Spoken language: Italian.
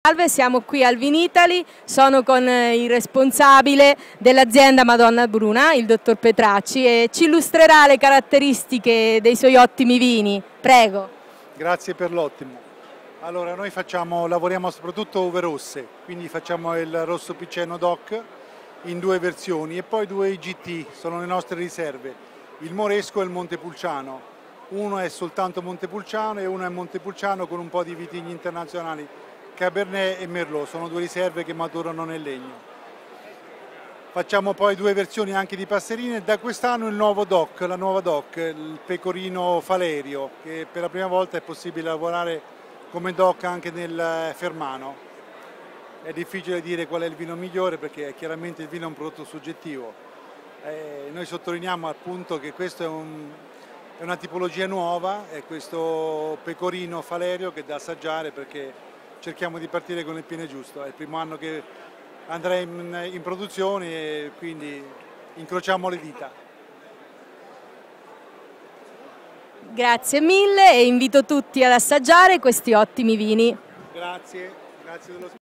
Salve, siamo qui al Vinitaly, sono con il responsabile dell'azienda Madonna Bruna, il dottor Petracci, e ci illustrerà le caratteristiche dei suoi ottimi vini. Prego. Grazie per l'ottimo. Allora, noi lavoriamo soprattutto uve rosse, quindi facciamo il rosso Piceno DOC in due versioni e poi due IGT, sono le nostre riserve, il Moresco e il Montepulciano. Uno è soltanto Montepulciano e uno è Montepulciano con un po' di vitigni internazionali, Cabernet e Merlot, sono due riserve che maturano nel legno. Facciamo poi due versioni anche di passerine e da quest'anno il nuovo DOC, la nuova DOC, il pecorino Falerio, che per la prima volta è possibile lavorare come DOC anche nel Fermano. È difficile dire qual è il vino migliore perché chiaramente il vino è un prodotto soggettivo. Noi sottolineiamo appunto che questo è una tipologia nuova, è questo pecorino Falerio che è da assaggiare perché cerchiamo di partire con il piede giusto. È il primo anno che andrà in produzione e quindi incrociamo le dita. Grazie mille e invito tutti ad assaggiare questi ottimi vini. Grazie dello